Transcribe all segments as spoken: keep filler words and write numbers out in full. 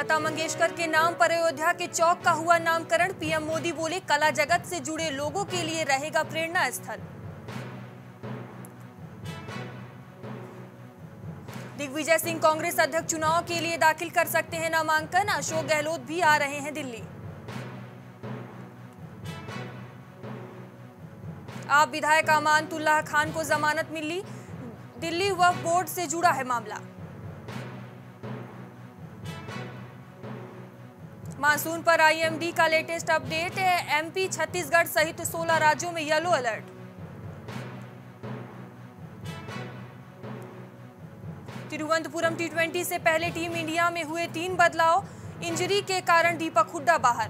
लता मंगेशकर के नाम पर अयोध्या के चौक का हुआ नामकरण। पीएम मोदी बोले, कला जगत से जुड़े लोगों के लिए रहेगा प्रेरणा स्थल। दिग्विजय सिंह कांग्रेस अध्यक्ष चुनाव के लिए दाखिल कर सकते हैं नामांकन। अशोक गहलोत भी आ रहे हैं दिल्ली। आप विधायक अमानतुल्लाह खान को जमानत मिली। दिल्ली वक्फ बोर्ड से जुड़ा है मामला। मानसून पर आईएमडी का लेटेस्ट अपडेट है। एमपी, छत्तीसगढ़ सहित सोलह राज्यों में yellow alert. Thiruvananthapuram T twenty से पहले टीम इंडिया में हुए तीन बदलाव। इंजरी के कारण दीपक हुड्डा बाहर।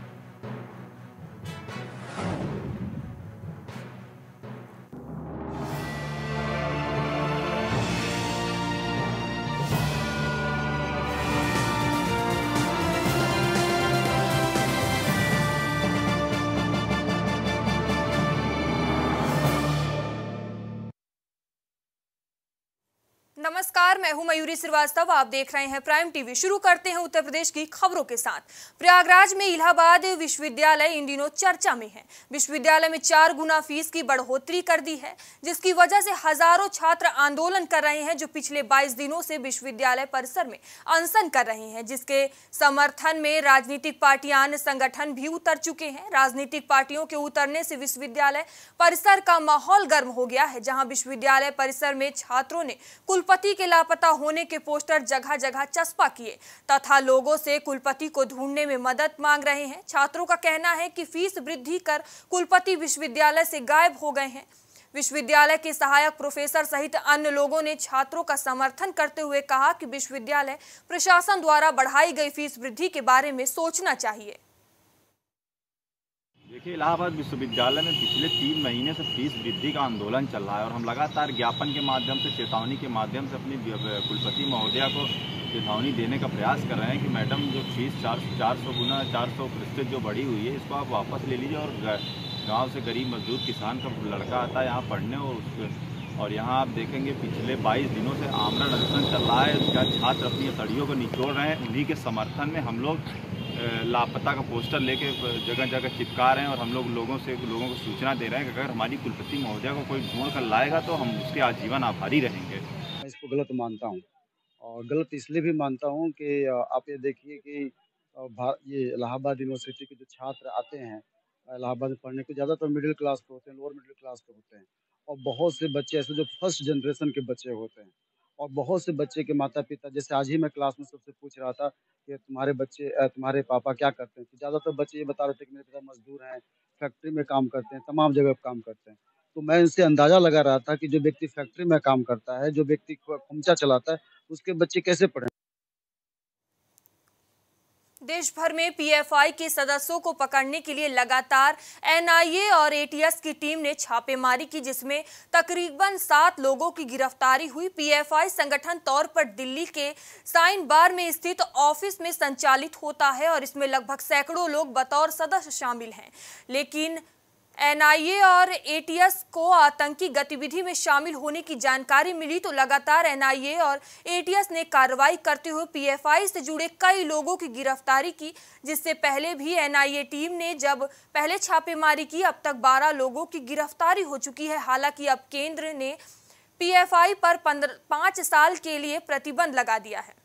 नमस्कार, मैं हूं मयूरी श्रीवास्तव। आप देख रहे हैं प्राइम टीवी। शुरू करते हैं उत्तर प्रदेश की खबरों के साथ। प्रयागराज में इलाहाबाद विश्वविद्यालय इन दिनों चर्चा में है। विश्वविद्यालय में चार गुना फीस की बढ़ोतरी कर दी है, जिसकी वजह से हजारों छात्र आंदोलन कर रहे हैं, जो पिछले बाईस दिनों से विश्वविद्यालय परिसर में अनशन कर रहे हैं, जिसके समर्थन में राजनीतिक पार्टियां, अन्य संगठन भी उतर चुके हैं। राजनीतिक पार्टियों के उतरने से विश्वविद्यालय परिसर का माहौल गर्म हो गया है, जहां विश्वविद्यालय परिसर में छात्रों ने कुलपति के लापता होने के पोस्टर जगह जगह चस्पा किए तथा लोगों से कुलपति को ढूंढने में मदद मांग रहे हैं। छात्रों का कहना है कि फीस वृद्धि कर कुलपति विश्वविद्यालय से गायब हो गए हैं। विश्वविद्यालय के सहायक प्रोफेसर सहित अन्य लोगों ने छात्रों का समर्थन करते हुए कहा कि विश्वविद्यालय प्रशासन द्वारा बढ़ाई गई फीस वृद्धि के बारे में सोचना चाहिए। देखिए, इलाहाबाद विश्वविद्यालय में पिछले तीन महीने से फीस वृद्धि का आंदोलन चल रहा है और हम लगातार ज्ञापन के माध्यम से, चेतावनी के माध्यम से अपनी कुलपति महोदया को चेतावनी देने का प्रयास कर रहे हैं कि मैडम, जो फीस चार चार सौ गुना चार सौ प्रतिशत जो बढ़ी हुई है, इसको आप वापस ले लीजिए। और गाँव से गरीब मजदूर किसान का लड़का आता है यहाँ पढ़ने, और और यहाँ आप देखेंगे पिछले बाईस दिनों से आमरण अनशन चल रहा है। क्या छात्र अपनी हथकड़ियों को निचोड़ रहे हैं। उन्हीं के समर्थन में हम लोग लापता का पोस्टर लेके जगह जगह चिपका रहे हैं और हम लोग लोगों से लोगों को सूचना दे रहे हैं कि अगर हमारी कुलपति महोदया को कोई ढूंढ कर लाएगा तो हम उसके आजीवन आभारी रहेंगे। मैं इसको गलत मानता हूं, और गलत इसलिए भी मानता हूं कि आप ये देखिए कि ये इलाहाबाद यूनिवर्सिटी के जो छात्र आते हैं इलाहाबाद में पढ़ने के, ज़्यादातर मिडिल क्लास के होते हैं, लोअर मिडिल क्लास के होते हैं, और बहुत से बच्चे ऐसे जो फर्स्ट जनरेशन के बच्चे होते हैं, और बहुत से बच्चे के माता पिता, जैसे आज ही मैं क्लास में सबसे पूछ रहा था कि तुम्हारे बच्चे तुम्हारे पापा क्या करते हैं, तो ज़्यादातर बच्चे ये बता रहे थे कि मेरे पिता मजदूर हैं, फैक्ट्री में काम करते हैं, तमाम जगह काम करते हैं। तो मैं इनसे अंदाज़ा लगा रहा था कि जो व्यक्ति फैक्ट्री में काम करता है, जो व्यक्ति खुमचा चलाता है, उसके बच्चे कैसे पढ़ें। देश भर में पीएफआई के सदस्यों को पकड़ने के लिए लगातार एनआईए और एटीएस की टीम ने छापेमारी की, जिसमें तकरीबन सात लोगों की गिरफ्तारी हुई। पीएफआई संगठन तौर पर दिल्ली के साइन बार में स्थित ऑफिस में संचालित होता है और इसमें लगभग सैकड़ों लोग बतौर सदस्य शामिल हैं। लेकिन एनआईए और एटीएस को आतंकी गतिविधि में शामिल होने की जानकारी मिली तो लगातार एनआईए और एटीएस ने कार्रवाई करते हुए पीएफआई से जुड़े कई लोगों की गिरफ्तारी की, जिससे पहले भी एनआईए टीम ने जब पहले छापेमारी की, अब तक बारह लोगों की गिरफ्तारी हो चुकी है। हालांकि अब केंद्र ने पीएफआई पर पांच साल के लिए प्रतिबंध लगा दिया है।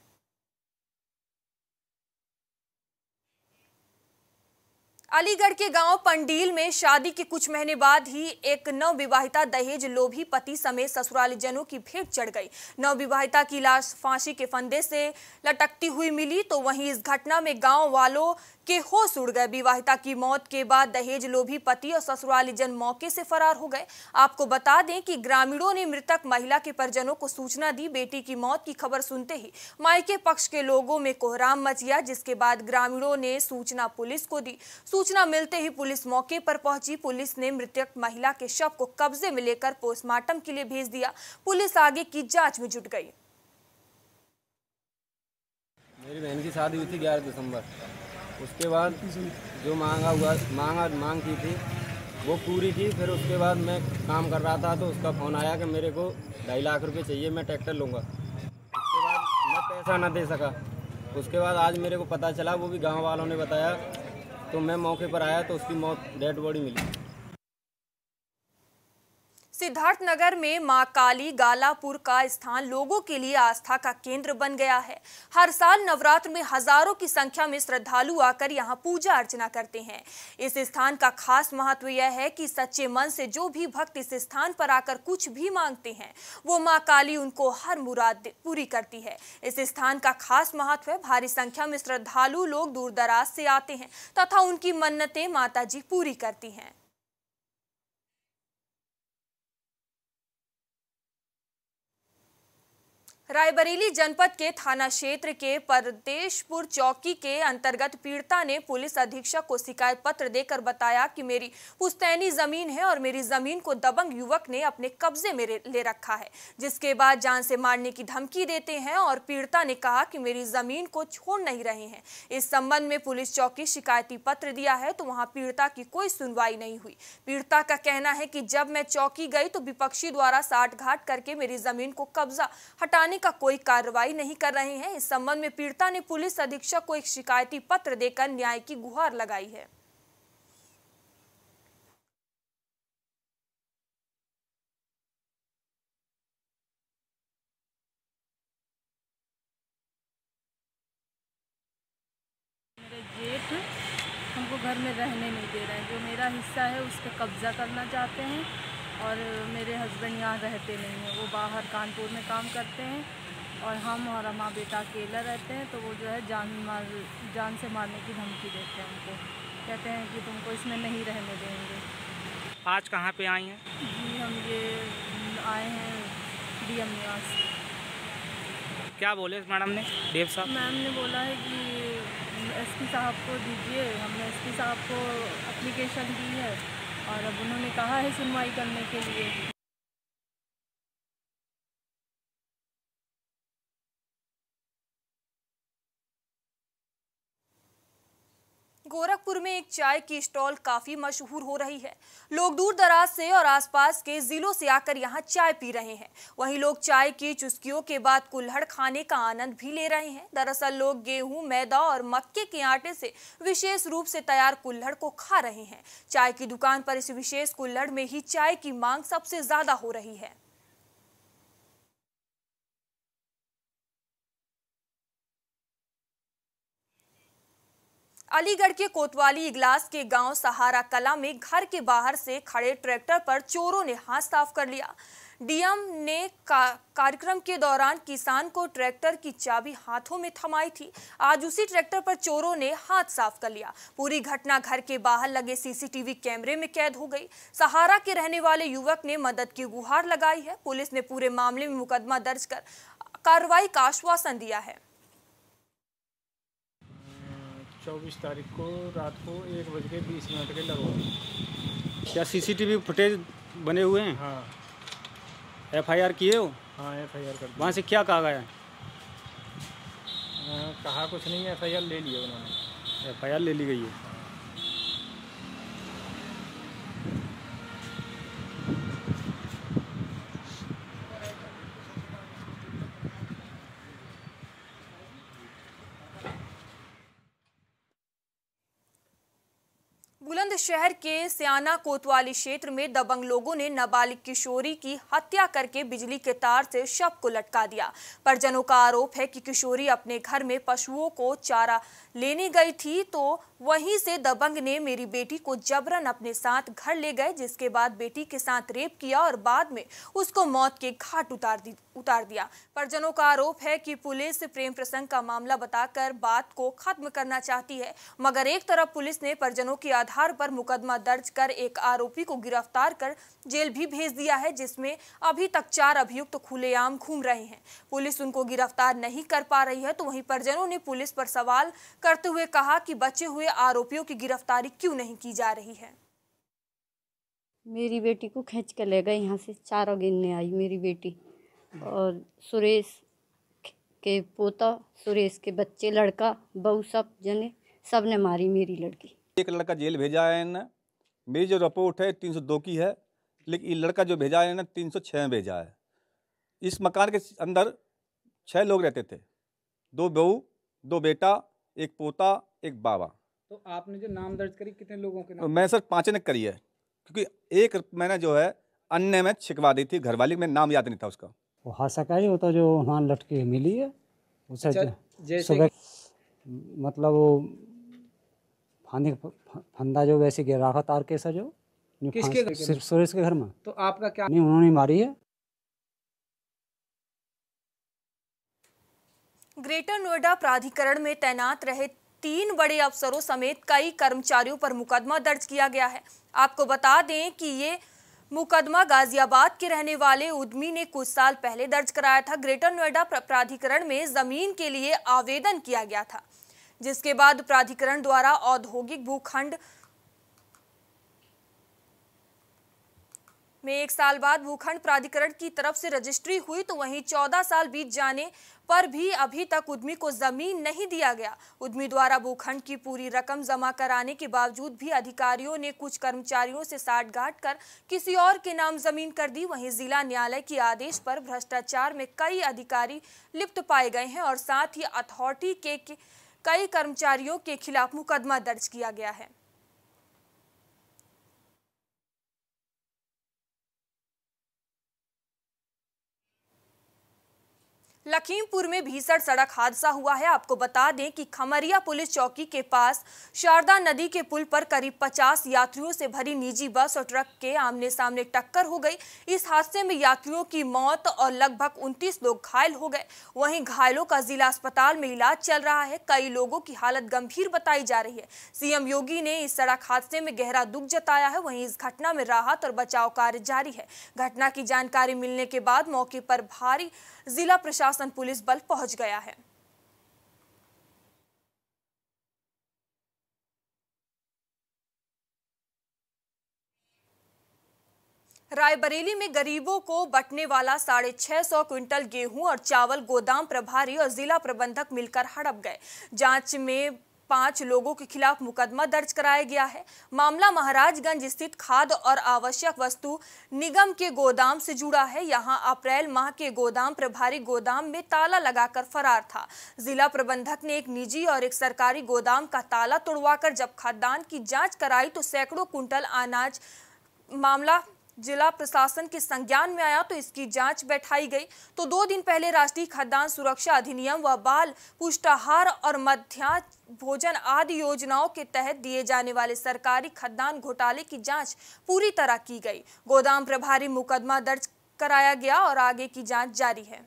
अलीगढ़ के गांव पंडील में शादी के कुछ महीने बाद ही एक नवविवाहिता दहेज लोभी पति समेत ससुरालीजनों की भेंट चढ़ गई। नवविवाहिता की लाश फांसी के फंदे से लटकती हुई मिली, तो वहीं इस घटना में गांव वालों के होश उड़ गए। विवाहिता की मौत के बाद दहेज लोभी पति और ससुरालीजन मौके से फरार हो गए। आपको बता दें कि ग्रामीणों ने मृतक महिला के परिजनों को सूचना दी। बेटी की मौत की खबर सुनते ही मायके पक्ष के लोगों में कोहराम मच गया, जिसके बाद ग्रामीणों ने सूचना पुलिस को दी। सूचना मिलते ही पुलिस मौके पर पहुंची। पुलिस ने मृतक महिला के शव को कब्जे में लेकर पोस्टमार्टम के लिए भेज दिया। पुलिस आगे की जांच में जुट गई। मेरी बहन की शादी हुई थी ग्यारह दिसंबर। उसके बाद जो मांगा हुआ मांगा मांग की थी वो पूरी की। फिर उसके बाद मैं काम कर रहा था तो उसका फ़ोन आया कि मेरे को ढाई लाख रुपए चाहिए, मैं ट्रैक्टर लूँगा। उसके बाद मैं पैसा ना दे सका उसके बाद आज मेरे को पता चला, वो भी गांव वालों ने बताया, तो मैं मौके पर आया तो उसकी मौत, डेड बॉडी मिली। सिद्धार्थनगर में मां काली गालापुर का स्थान लोगों के लिए आस्था का केंद्र बन गया है। हर साल नवरात्र में हजारों की संख्या में श्रद्धालु आकर यहां पूजा अर्चना करते हैं। इस स्थान का खास महत्व यह है कि सच्चे मन से जो भी भक्त इस स्थान पर आकर कुछ भी मांगते हैं, वो मां काली उनको हर मुराद पूरी करती है। इस स्थान का खास महत्व है, भारी संख्या में श्रद्धालु लोग दूर दराज से आते हैं तथा उनकी मन्नतें माता जी पूरी करती हैं। रायबरेली जनपद के थाना क्षेत्र के परदेशपुर चौकी के अंतर्गत पीड़िता ने पुलिस अधीक्षक को शिकायत पत्र देकर बताया कि मेरी पुश्तैनी जमीन है और मेरी जमीन को दबंग युवक ने अपने कब्जे में ले रखा है, जिसके बाद जान से मारने की धमकी देते हैं और पीड़िता ने कहा कि मेरी जमीन को छोड़ नहीं रहे हैं। इस संबंध में पुलिस चौकी शिकायती पत्र दिया है तो वहां पीड़िता की कोई सुनवाई नहीं हुई। पीड़िता का कहना है कि जब मैं चौकी गई तो विपक्षी द्वारा साठ घाट करके मेरी जमीन को कब्जा हटाने का कोई कार्रवाई नहीं कर रहे हैं। इस संबंध में पीड़िता ने पुलिस अधीक्षक को एक शिकायती पत्र देकर न्याय की गुहार लगाई है। मेरे जेठ हमको घर में रहने नहीं दे रहे हैं, जो मेरा हिस्सा है उस पर कब्जा करना चाहते हैं और मेरे हस्बैंड यहाँ रहते नहीं हैं, वो बाहर कानपुर में काम करते हैं और हम और माँ बेटा अकेला रहते हैं। तो वो जो है जान मार जान से मारने की धमकी देते हैं हमको, कहते हैं कि तुमको इसमें नहीं रहने देंगे। आज कहाँ पे आई हैं? जी हम ये आए हैं डीएम निवास। क्या बोले मैडम ने, देव साहब? मैम ने बोला है कि एसपी साहब को दीजिए, हमने एसपी साहब को एप्लीकेशन दी है और अब उन्होंने कहा है सुनवाई करने के लिए। गोरखपुर में एक चाय की स्टॉल काफी मशहूर हो रही है। लोग दूर दराज से और आसपास के जिलों से आकर यहां चाय पी रहे हैं। वहीं लोग चाय की चुस्कियों के बाद कुल्हड़ खाने का आनंद भी ले रहे हैं। दरअसल लोग गेहूं, मैदा और मक्के के आटे से विशेष रूप से तैयार कुल्हड़ को खा रहे हैं। चाय की दुकान पर इस विशेष कुल्हड़ में ही चाय की मांग सबसे ज्यादा हो रही है। अलीगढ़ के कोतवाली इगलास के गांव सहारा कला में घर के बाहर से खड़े ट्रैक्टर पर चोरों ने हाथ साफ कर लिया। डीएम ने का, कार्यक्रम के दौरान किसान को ट्रैक्टर की चाबी हाथों में थमाई थी। आज उसी ट्रैक्टर पर चोरों ने हाथ साफ कर लिया। पूरी घटना घर के बाहर लगे सीसीटीवी कैमरे में कैद हो गई। सहारा के रहने वाले युवक ने मदद की गुहार लगाई है। पुलिस ने पूरे मामले में मुकदमा दर्ज कर कार्रवाई का आश्वासन दिया है। चौबीस तारीख को रात को एक बज के बीस मिनट के लगभग। क्या सीसीटीवी फुटेज बने हुए हैं? हाँ। एफआईआर किए हो? हाँ एफआईआर कर। वहाँ से क्या कहा गया है? कहा कुछ नहीं, एफआईआर ले लिया उन्होंने। एफआईआर ले ली गई है। बुलंदशहर के सियाना कोतवाली क्षेत्र में दबंग लोगों ने नाबालिग किशोरी की हत्या करके बिजली के तार से शव को लटका दिया। परिजनों का आरोप है कि किशोरी अपने घर में पशुओं को चारा लेने गई थी तो वहीं से दबंग ने मेरी बेटी को जबरन अपने साथ घर ले गए, जिसके बाद बेटी के साथ रेप किया और बाद में उसको मौत के घाट उतार दी उतार दिया। परिजनों का आरोप है कि पुलिस प्रेम प्रसंग का मामला बताकर बात को खत्म करना चाहती है, मगर एक तरफ पुलिस ने परिजनों के आधार पर मुकदमा दर्ज कर एक आरोपी को गिरफ्तार कर जेल भी भेज दिया है, जिसमें अभी तक चार अभियुक्त तो खुलेआम घूम रहे हैं। पुलिस उनको गिरफ्तार नहीं कर पा रही है, तो वहीं परिजनों ने पुलिस पर सवाल करते हुए कहा कि बचे हुए आरोपियों की गिरफ्तारी क्यों नहीं की जा रही है। मेरी बेटी को खींच के ले गए यहाँ से, चारों गिनने आई मेरी बेटी और सुरेश के पोता, सुरेश के बच्चे, लड़का, बहू, सब जने सब ने मारी मेरी लड़की। एक लड़का जेल भेजा है ना, मेरी जो रिपोर्ट है तीन सौ दो की है, लेकिन ये लड़का जो भेजा है ना तीन सौ छः भेजा है। इस मकान के अंदर छः लोग रहते थे, दो बहू दो बेटा, एक पोता, एक बाबा। तो आपने जो नाम दर्ज करी कितने लोगों के नाम? मैं सर पाँच ने करी है, क्योंकि एक मैंने जो है अन्य में छिकवा दी थी घरवाली, में नाम याद नहीं था उसका। वो हादसा का ही होता जो वहाँ लटके मिली है उसे जैसे सुबह मतलब वो फांदी फंदा जो वैसे गिर रहा था तार के सा जो किसके सिर्फ सुरेश के घर में। तो आपका क्या? नहीं, उन्होंने मारी है। ग्रेटर नोएडा प्राधिकरण में तैनात रहे तीन बड़े अफसरों समेत कई कर्मचारियों पर मुकदमा दर्ज किया गया है। आपको बता दें कि ये मुकदमा गाजियाबाद के रहने वाले उद्यमी ने कुछ साल पहले दर्ज कराया था। ग्रेटर नोएडा प्राधिकरण में जमीन के लिए आवेदन किया गया था, जिसके बाद प्राधिकरण द्वारा औद्योगिक भूखंड में एक साल बाद भूखंड प्राधिकरण की तरफ से रजिस्ट्री हुई, तो वहीं चौदह साल बीत जाने पर भी अभी तक उद्यमी को जमीन नहीं दिया गया। उद्यमी द्वारा भूखंड की पूरी रकम जमा कराने के बावजूद भी अधिकारियों ने कुछ कर्मचारियों से साठगांठ कर किसी और के नाम जमीन कर दी। वहीं जिला न्यायालय के आदेश पर भ्रष्टाचार में कई अधिकारी लिप्त पाए गए हैं और साथ ही अथॉरिटी के कई कर्मचारियों के खिलाफ मुकदमा दर्ज किया गया है। लखीमपुर में भीषण सड़क हादसा हुआ है। आपको बता दें कि खमरिया पुलिस चौकी के पास शारदा नदी के पुल पर करीब पचास यात्रियों से भरी निजी बस और ट्रक के आमने सामने टक्कर हो गई। इस हादसे में यात्रियों की मौत और लगभग उनतीस लोग घायल हो गए। वहीं घायलों का जिला अस्पताल में इलाज चल रहा है। कई लोगों की हालत गंभीर बताई जा रही है। सीएम योगी ने इस सड़क हादसे में गहरा दुख जताया है। वहीं इस घटना में राहत और बचाव कार्य जारी है। घटना की जानकारी मिलने के बाद मौके पर भारी जिला प्रशासन पुलिस बल पहुंच गया है। रायबरेली में गरीबों को बंटने वाला साढ़े छह सौ क्विंटल गेहूं और चावल गोदाम प्रभारी और जिला प्रबंधक मिलकर हड़प गए। जांच में पांच लोगों के खिलाफ मुकदमा दर्ज कराया गया है। मामला महाराजगंज स्थित खाद्य और आवश्यक वस्तु निगम के गोदाम से जुड़ा है। यहां अप्रैल माह के गोदाम प्रभारी गोदाम में ताला लगाकर फरार था। जिला प्रबंधक ने एक निजी और एक सरकारी गोदाम का ताला तोड़वाकर जब खाद्यान्न की जांच कराई तो सैकड़ों कुंटल अनाज मामला जिला प्रशासन के संज्ञान में आया तो इसकी जांच बैठाई गई। तो दो दिन पहले राष्ट्रीय खाद्यान्न सुरक्षा अधिनियम व बाल पुष्टाहार और मध्याह्न भोजन आदि योजनाओं के तहत दिए जाने वाले सरकारी खाद्यान्न घोटाले की जांच पूरी तरह की गई। गोदाम प्रभारी मुकदमा दर्ज कराया गया और आगे की जांच जारी है।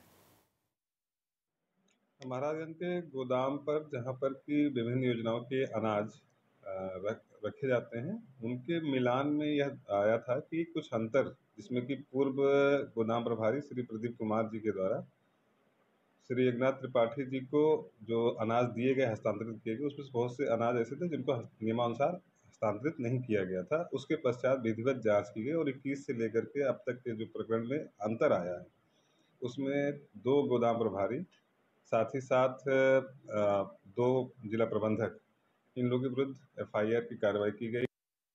महाराजगंज के गोदाम पर जहां पर की विभिन्न योजनाओं के अनाज रख रखे जाते हैं, उनके मिलान में यह आया था कि कुछ अंतर, जिसमें कि पूर्व गोदाम प्रभारी श्री प्रदीप कुमार जी के द्वारा श्री एकनाथ त्रिपाठी जी को जो अनाज दिए गए, हस्तांतरित किए गए, उसमें बहुत से अनाज ऐसे थे जिनको नियमानुसार हस्तांतरित नहीं किया गया था। उसके पश्चात विधिवत जांच की गई और इक्कीस से लेकर के अब तक के जो प्रकरण में अंतर आया है, उसमें दो गोदाम प्रभारी साथ ही साथ दो जिला प्रबंधक, इन लोगों के विरुद्ध एफ आई आर की कार्रवाई की गई।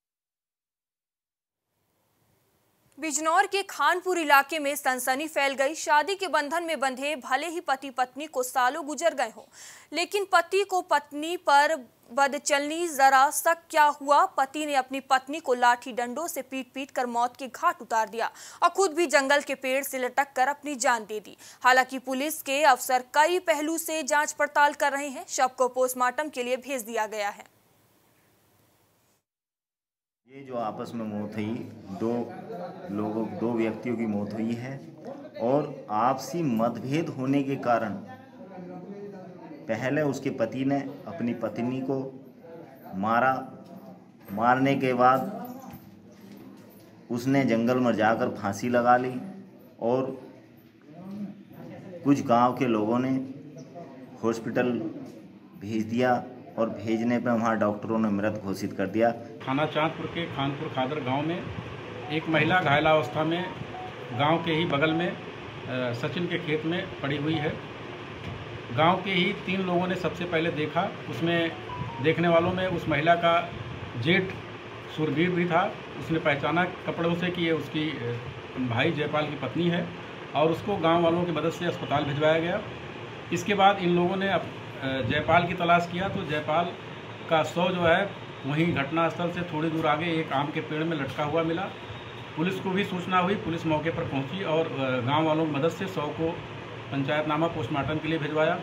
बिजनौर के खानपुर इलाके में सनसनी फैल गई। शादी के बंधन में बंधे भले ही पति पत्नी को सालों गुजर गए हों, लेकिन पति को पत्नी पर बदचलनी जरा शक क्या हुआ। पति ने अपनी पत्नी को लाठी डंडों से पीट पीट कर मौत के घाट उतार दिया और खुद भी जंगल के पेड़ से लटक कर अपनी जान दे दी। हालांकि पुलिस के अफसर कई पहलू से जांच पड़ताल कर रहे हैं। शव को पोस्टमार्टम के लिए भेज दिया गया है। ये जो आपस में मौत हुई, दो लोगों दो व्यक्तियों की मौत हुई है और आपसी मतभेद होने के कारण पहले उसके पति ने अपनी पत्नी को मारा। मारने के बाद उसने जंगल में जाकर फांसी लगा ली और कुछ गांव के लोगों ने हॉस्पिटल भेज दिया और भेजने पर वहाँ डॉक्टरों ने मृत घोषित कर दिया। थाना चांदपुर के खानपुर खादर गांव में एक महिला घायलावस्था में गांव के ही बगल में सचिन के खेत में पड़ी हुई है। गांव के ही तीन लोगों ने सबसे पहले देखा। उसमें देखने वालों में उस महिला का जेठ सुरवीर भी था। उसने पहचाना कपड़ों से कि ये उसकी भाई जयपाल की पत्नी है और उसको गांव वालों की मदद से अस्पताल भिजवाया गया। इसके बाद इन लोगों ने जयपाल की तलाश किया तो जयपाल का शव जो है वहीं घटनास्थल से थोड़ी दूर आगे एक आम के पेड़ में लटका हुआ मिला। पुलिस को भी सूचना हुई, पुलिस मौके पर पहुंची और गांव वालों की मदद से शव को पंचायतनामा पोस्टमार्टम के लिए भिजवाया।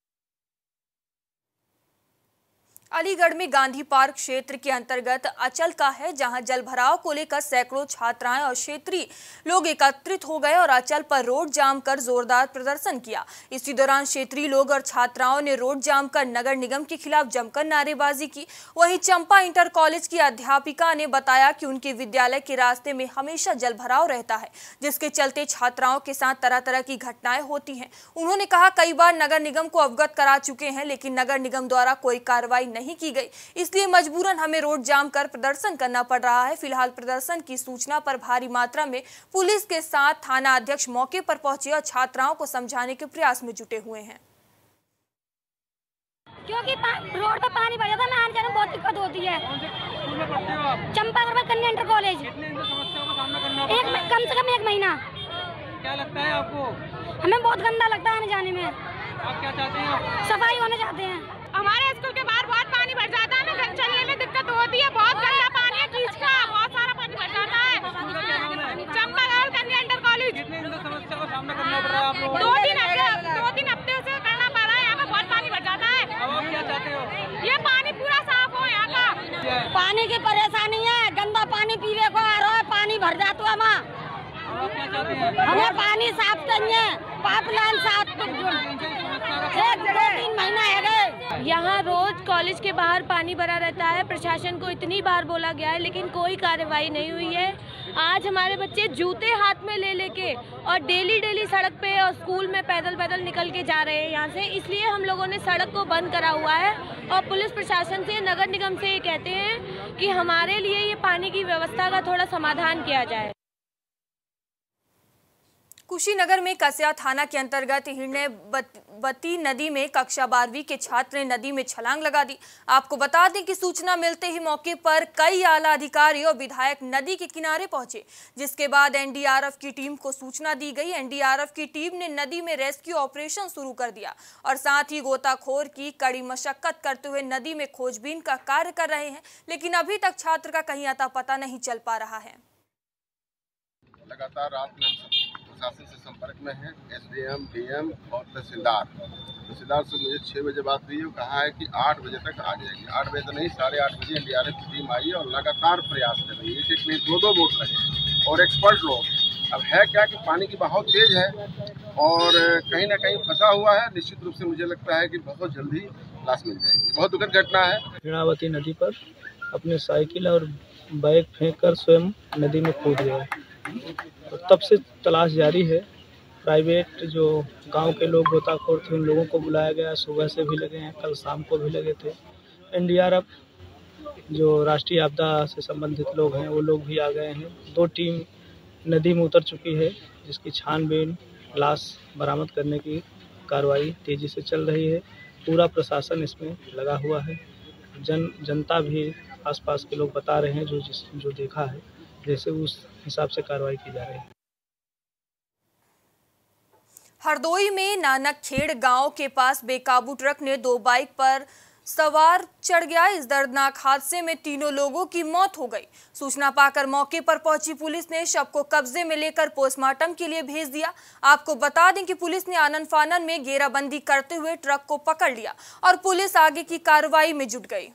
अलीगढ़ में गांधी पार्क क्षेत्र के अंतर्गत अचल का है, जहां जलभराव को लेकर सैकड़ों छात्राएं और क्षेत्रीय लोग एकत्रित हो गए और अचल पर रोड जाम कर जोरदार प्रदर्शन किया। इसी दौरान क्षेत्रीय लोग और छात्राओं ने रोड जाम कर नगर निगम के खिलाफ जमकर नारेबाजी की। वहीं चंपा इंटर कॉलेज की अध्यापिका ने बताया कि उनके विद्यालय के रास्ते में हमेशा जलभराव रहता है, जिसके चलते छात्राओं के साथ तरह तरह की घटनाएं होती हैं। उन्होंने कहा, कई बार नगर निगम को अवगत करा चुके हैं, लेकिन नगर निगम द्वारा कोई कार्रवाई नहीं की गई, इसलिए मजबूरन हमें रोड जाम कर प्रदर्शन करना पड़ रहा है। फिलहाल प्रदर्शन की सूचना पर भारी मात्रा में पुलिस के साथ थाना अध्यक्ष मौके पर पहुंचे और छात्राओं को समझाने के प्रयास में जुटे हुए हैं। क्योंकि रोड पर पानी भर जाता है, आने जाने में बहुत दिक्कत होती है। चंपा कन्या इंटर कॉलेज एक कम से कम एक महीना। क्या लगता है आपको? हमें बहुत गंदा लगता है आने जाने में। आप क्या चाहते हैं? सफाई होना चाहते हैं। हमारे स्कूल के बाहर बहुत पानी भर जाता है, हमें चलने में दिक्कत होती है। बहुत गंदा पानी है, कीच का बहुत सारा पानी भर जाता है। चंपा कन्या इंटर कॉलेज। कितने दिन से समस्या का सामना करना पड़ रहा है आप लोगों को? दो दिन हफ्ते दो तीन हफ्ते से करना पड़ रहा है। यहाँ पे बहुत पानी भर जाता है। अब आप क्या चाहते हो? ये पानी पूरा साफ हो यहाँ का। पानी की परेशानी है, गंदा पानी पीने को आ रहा है, पानी भर जाता है माँ। आप क्या चाहते हैं? हमें पानी साफ चाहिए, पाइपलाइन साफ। एक दो तीन महीना है गए। यहाँ रोज कॉलेज के बाहर पानी भरा रहता है। प्रशासन को इतनी बार बोला गया है, लेकिन कोई कार्रवाई नहीं हुई है। आज हमारे बच्चे जूते हाथ में ले लेके और डेली डेली सड़क पे और स्कूल में पैदल पैदल निकल के जा रहे हैं यहाँ से। इसलिए हम लोगों ने सड़क को बंद करा हुआ है और पुलिस प्रशासन से, नगर निगम से ये कहते हैं कि हमारे लिए ये पानी की व्यवस्था का थोड़ा समाधान किया जाए। कुशीनगर में कसिया थाना के अंतर्गत हिरण्यवती नदी में कक्षा बारहवीं के छात्र ने नदी में छलांग लगा दी। आपको बता दें कि सूचना मिलते ही मौके पर कई आला अधिकारी और विधायक नदी के किनारे पहुंचे, जिसके बाद एनडीआरएफ की टीम को सूचना दी गई। एनडीआरएफ की टीम ने नदी में रेस्क्यू ऑपरेशन शुरू कर दिया और साथ ही गोताखोर की कड़ी मशक्कत करते हुए नदी में खोजबीन का कार्य कर रहे हैं, लेकिन अभी तक छात्र का कहीं अता पता नहीं चल पा रहा है। लगातार रात में प्रशासन से संपर्क में है, एसडीएम, डीएम और तहसीलदार। तहसीलदार से मुझे छः बजे बात हुई है, कहा है कि आठ बजे तक आ जाएगी। आठ बजे तो नहीं, साढ़े आठ बजे एनडीआरएफ की टीम आई है और लगातार प्रयास कर रही है। एक एक नहीं, दो दो बोट लगे और एक्सपर्ट लोग। अब है क्या कि पानी की बहाव तेज है और कहीं ना कहीं फंसा हुआ है। निश्चित रूप से मुझे लगता है कि बहुत जल्दी लाश मिल जाएगी। बहुत दुखद घटना है। हिरण्यवती नदी पर अपने साइकिल और बैग फेंक कर स्वयं नदी में कूद गया। तब से तलाश जारी है। प्राइवेट जो गांव के लोग गोताखोर थे, उन लोगों को बुलाया गया। सुबह से भी लगे हैं, कल शाम को भी लगे थे। एनडीआरएफ जो राष्ट्रीय आपदा से संबंधित लोग हैं, वो लोग भी आ गए हैं। दो टीम नदी में उतर चुकी है, जिसकी छानबीन, लाश बरामद करने की कार्रवाई तेज़ी से चल रही है। पूरा प्रशासन इसमें लगा हुआ है। जन जनता भी, आसपास के लोग बता रहे हैं जो जिस जो देखा है, जैसे उस हिसाब से कार्रवाई की जा रही है। हरदोई में नानकखेड़ गांव के पास बेकाबू ट्रक ने दो बाइक पर सवार चढ़ गया। इस दर्दनाक हादसे में तीनों लोगों की मौत हो गई। सूचना पाकर मौके पर पहुंची पुलिस ने शव को कब्जे में लेकर पोस्टमार्टम के लिए भेज दिया। आपको बता दें कि पुलिस ने आनन फानन में घेराबंदी करते हुए ट्रक को पकड़ लिया और पुलिस आगे की कार्रवाई में जुट गई।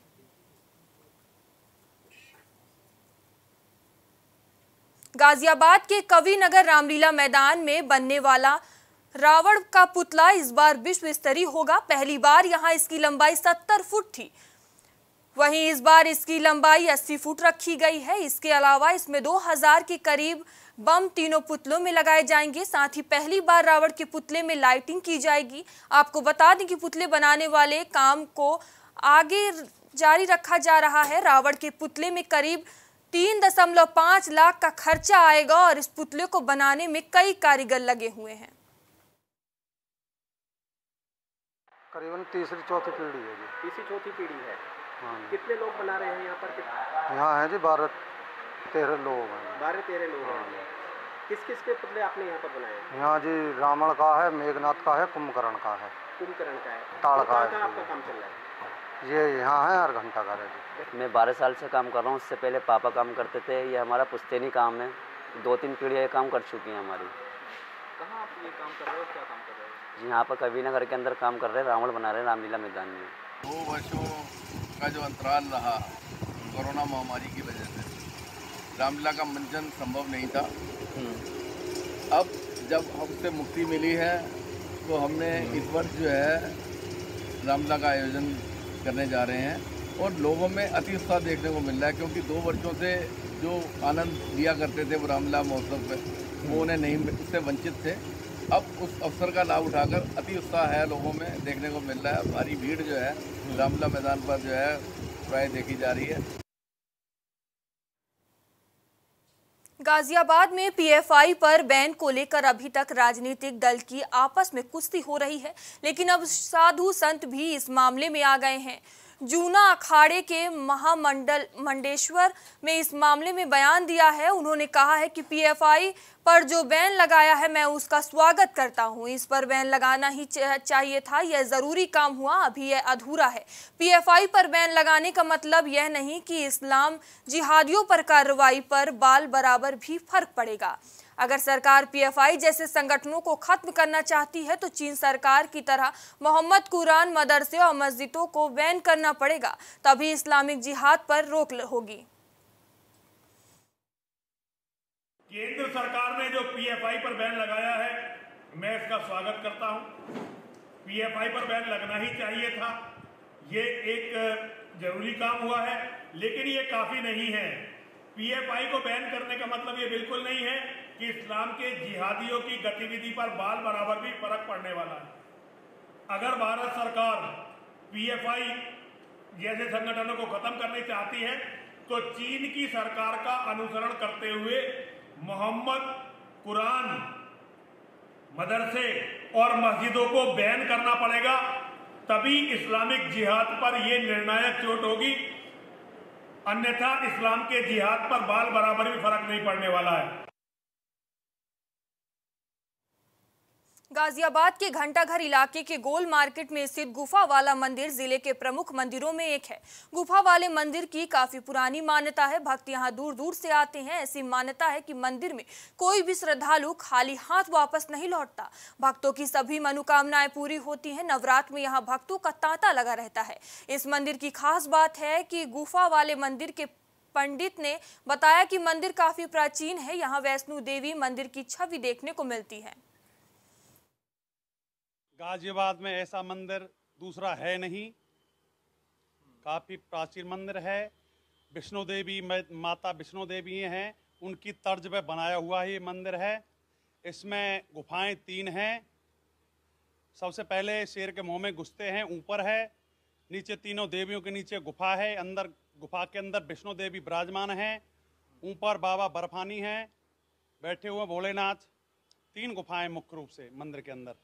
गाजियाबाद के कविनगर रामलीला मैदान में बनने वाला रावण का पुतला इस बार विश्व स्तरीय होगा। पहली बार यहां इसकी लंबाई सत्तर फुट थी, वहीं इस बार इसकी लंबाई अस्सी फुट रखी गई है। इसके अलावा इसमें दो हज़ार के करीब बम तीनों पुतलों में लगाए जाएंगे। साथ ही पहली बार रावण के पुतले में लाइटिंग की जाएगी। आपको बता दें कि पुतले बनाने वाले काम को आगे जारी रखा जा रहा है। रावण के पुतले में करीब तीन दशमलव पाँच लाख का खर्चा आएगा और इस पुतले को बनाने में कई कारीगर लगे हुए हैं। करीबन तीसरी चौथी पीढ़ी है जी। तीसरी चौथी पीढ़ी है। हाँ। कितने लोग बना रहे हैं यहाँ पर? यहाँ है जी बारह तेरह लोग हैं। बारह तेरह लोग हैं। किस किस के पुतले आपने यहाँ पर बनाए हैं? यहाँ जी रावण का है, मेघनाथ का है, कुंभकर्ण का है। कुंभकर्ण का है। ताड़ का कहाँ है। कहाँ आपका काम चल रहा है? ये यहाँ है और घंटा घर है जी। मैं बारह साल से काम कर रहा हूँ। उससे पहले पापा काम करते थे। ये हमारा पुश्तैनी काम है। दो तीन पीढ़ियाँ ये काम कर चुकी हैं हमारी। कहाँ आप ये काम कर रहे हो, क्या काम कर रहे हो? जी यहाँ पर कवि नगर के अंदर काम कर रहे हैं। रावण बना रहे हैं रामलीला मैदान में। दो वर्षों का जो अंतराल रहा कोरोना महामारी की वजह से, रामलीला का मंचन संभव नहीं था। अब जब हमसे मुक्ति मिली है तो हमने इस वर्ष जो है रामलीला का आयोजन करने जा रहे हैं और लोगों में अति उत्साह देखने को मिल रहा है, क्योंकि दो वर्षों से जो आनंद लिया करते थे वो रामलीला महोत्सव पे, वो उन्हें नहीं, उससे वंचित थे। अब उस अवसर का लाभ उठाकर अति उत्साह है लोगों में देखने को मिल रहा है। भारी भीड़ जो है रामलीला मैदान पर जो है प्राय देखी जा रही है। गाजियाबाद में पीएफआई पर बैन को लेकर अभी तक राजनीतिक दल की आपस में कुश्ती हो रही है, लेकिन अब साधु संत भी इस मामले में आ गए हैं। जूना अखाड़े के महामंडल मंडेश्वर में इस मामले में बयान दिया है। उन्होंने कहा है कि पीएफआई पर जो बैन लगाया है मैं उसका स्वागत करता हूं। इस पर बैन लगाना ही चाहिए था, यह जरूरी काम हुआ, अभी यह अधूरा है। पीएफआई पर बैन लगाने का मतलब यह नहीं कि इस्लाम जिहादियों पर कार्रवाई पर बाल बराबर भी फर्क पड़ेगा। अगर सरकार पीएफआई जैसे संगठनों को खत्म करना चाहती है तो चीन सरकार की तरह मोहम्मद कुरान मदरसे और मस्जिदों को बैन करना पड़ेगा, तभी इस्लामिक जिहाद पर रोक होगी। केंद्र सरकार ने जो पीएफआई पर बैन लगाया है मैं इसका स्वागत करता हूं। पीएफआई पर बैन लगना ही चाहिए था, ये एक जरूरी काम हुआ है, लेकिन ये काफी नहीं है। पीएफआई को बैन करने का मतलब ये बिल्कुल नहीं है कि इस्लाम के जिहादियों की गतिविधि पर बाल बराबर भी फर्क पड़ने वाला है। अगर भारत सरकार पीएफआई जैसे संगठनों को खत्म करनी चाहती है तो चीन की सरकार का अनुसरण करते हुए मोहम्मद कुरान मदरसे और मस्जिदों को बैन करना पड़ेगा, तभी इस्लामिक जिहाद पर यह निर्णायक चोट होगी। अन्यथा इस्लाम के जिहाद पर बाल बराबर भी फर्क नहीं पड़ने वाला है। गाजियाबाद के घंटाघर इलाके के गोल मार्केट में स्थित गुफा वाला मंदिर जिले के प्रमुख मंदिरों में एक है। गुफा वाले मंदिर की काफी पुरानी मान्यता है। भक्त यहां दूर दूर से आते हैं। ऐसी मान्यता है कि मंदिर में कोई भी श्रद्धालु खाली हाथ वापस नहीं लौटता। भक्तों की सभी मनोकामनाएं पूरी होती हैं। नवरात्र में यहां भक्तों का तांता लगा रहता है। इस मंदिर की खास बात है कि गुफा वाले मंदिर के पंडित ने बताया कि मंदिर काफी प्राचीन है। यहाँ वैष्णो देवी मंदिर की छवि देखने को मिलती है। गाजियाबाद में ऐसा मंदिर दूसरा है नहीं, काफ़ी प्राचीन मंदिर है। विष्णु देवी माता विष्णु देवी हैं, उनकी तर्ज पे बनाया हुआ ये मंदिर है। इसमें गुफाएं तीन हैं। सबसे पहले शेर के मुंह में घुसते हैं, ऊपर है, नीचे तीनों देवियों के नीचे गुफा है। अंदर गुफा के अंदर विष्णु देवी विराजमान हैं, ऊपर बाबा बर्फानी हैं, बैठे हुए भोलेनाथ। तीन गुफाएं मुख्य रूप से मंदिर के अंदर।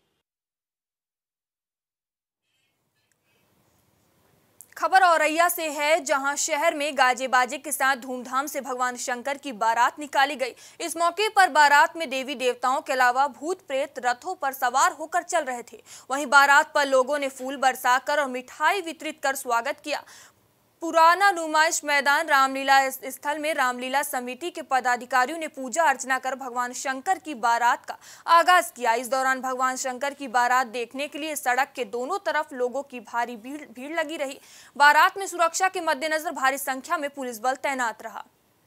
खबर औरैया से है, जहां शहर में गाजे बाजे के साथ धूमधाम से भगवान शंकर की बारात निकाली गई। इस मौके पर बारात में देवी देवताओं के अलावा भूत प्रेत रथों पर सवार होकर चल रहे थे। वहीं बारात पर लोगों ने फूल बरसाकर और मिठाई वितरित कर स्वागत किया। पुराना नुमाइश मैदान रामलीला स्थल में रामलीला समिति के पदाधिकारियों ने पूजा अर्चना कर भगवान शंकर की बारात का आगाज किया। इस दौरान भगवान शंकर की बारात देखने के लिए सड़क के दोनों तरफ लोगों की भारी भीड़ भीड़ लगी रही। बारात में सुरक्षा के मद्देनजर भारी संख्या में पुलिस बल तैनात रहा।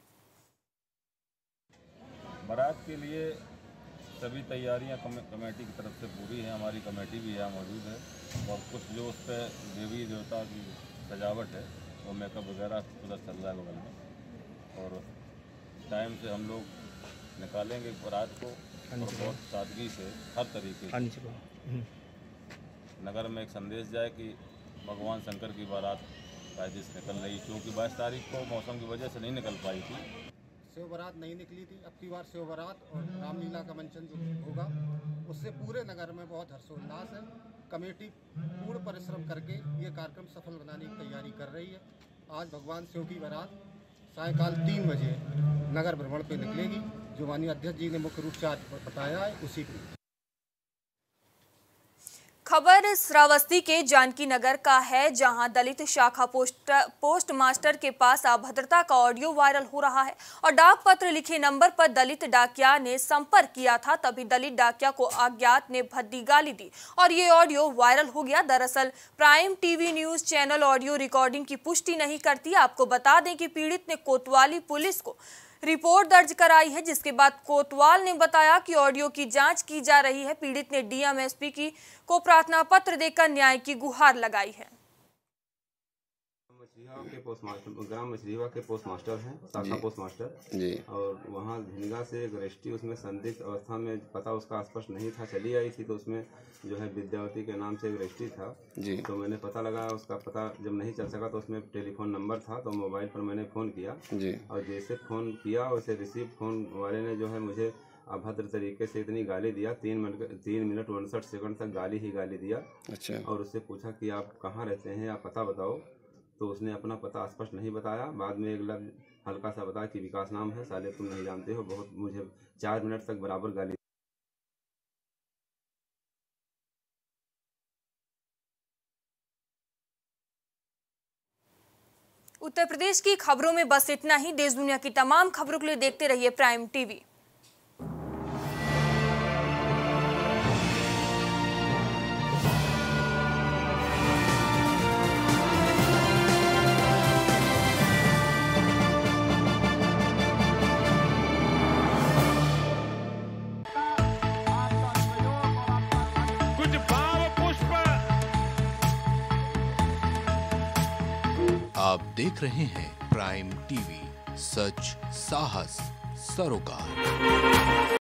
बारात के लिए सभी तैयारियां कमेटी की तरफ से पूरी है। हमारी कमेटी भी यहाँ मौजूद है और कुछ जो उस पर देवी देवता की सजावट है वो मेकअप वगैरह उधर चल रहा है बगल में, और टाइम से हम लोग निकालेंगे बारात को और बहुत सादगी से हर तरीके से नगर में एक संदेश जाए कि भगवान शंकर की बारात कायदे से निकल रही, क्योंकि बाईस तारीख को मौसम की वजह से नहीं निकल पाई थी। शिव बारात नहीं निकली थी। अब की बार शिव बारात और रामलीला का मंचन जो होगा उससे पूरे नगर में बहुत हर्षोल्लास है। कमेटी पूर्ण परिश्रम करके ये कार्यक्रम सफल बनाने की तैयारी कर रही है। आज भगवान शिव की बारात सायंकाल तीन बजे नगर भ्रमण पे निकलेगी, जो माननीय अध्यक्ष जी ने मुख्य रूप से आज बताया है उसी को। खबर श्रावस्ती के जानकी नगर का है, जहां दलित शाखा पोस्ट पोस्ट मास्टर के पास अभद्रता का ऑडियो वायरल हो रहा है और डाक पत्र लिखे नंबर पर दलित डाकिया ने संपर्क किया था। तभी दलित डाकिया को अज्ञात ने भद्दी गाली दी और ये ऑडियो वायरल हो गया। दरअसल Prime TV news channel audio recording की पुष्टि नहीं करती। आपको बता दें कि पीड़ित ने कोतवाली पुलिस को रिपोर्ट दर्ज कराई है, जिसके बाद कोतवाल ने बताया कि ऑडियो की जांच की जा रही है। पीड़ित ने डीएम एसपी की को प्रार्थना पत्र देकर न्याय की गुहार लगाई है। के पोस्ट मास्टर ग्राम मछलीवा के पोस्ट मास्टर हैं, शाखा पोस्ट मास्टर जी, और वहाँ भिनगा से एक रजिस्ट्री उसमें संदिग्ध अवस्था में, पता उसका स्पष्ट नहीं था, चली आई थी, तो उसमें जो है विद्यावती के नाम से एक रजिस्ट्री था जी। तो मैंने पता लगा, उसका पता जब नहीं चल सका तो उसमें टेलीफोन नंबर था, तो मोबाइल पर मैंने फ़ोन किया जी, और जैसे फ़ोन किया वैसे रिसीव फोन वाले ने जो है मुझे अभद्र तरीके से इतनी गाली दिया, तीन मिनट तीन मिनट उनसठ सेकंड तक गाली ही गाली दिया। अच्छा। और उससे पूछा कि आप कहाँ रहते हैं, आप पता बताओ, तो उसने अपना पता स्पष्ट नहीं बताया। बाद में एक लफ्ज हल्का सा बताया कि विकास नाम है, साले तुम नहीं जानते हो। बहुत मुझे चार मिनट तक बराबर गाली। उत्तर प्रदेश की खबरों में बस इतना ही। देश दुनिया की तमाम खबरों के लिए देखते रहिए प्राइम टीवी। आप देख रहे हैं प्राइम टीवी, सच साहस सरोकार।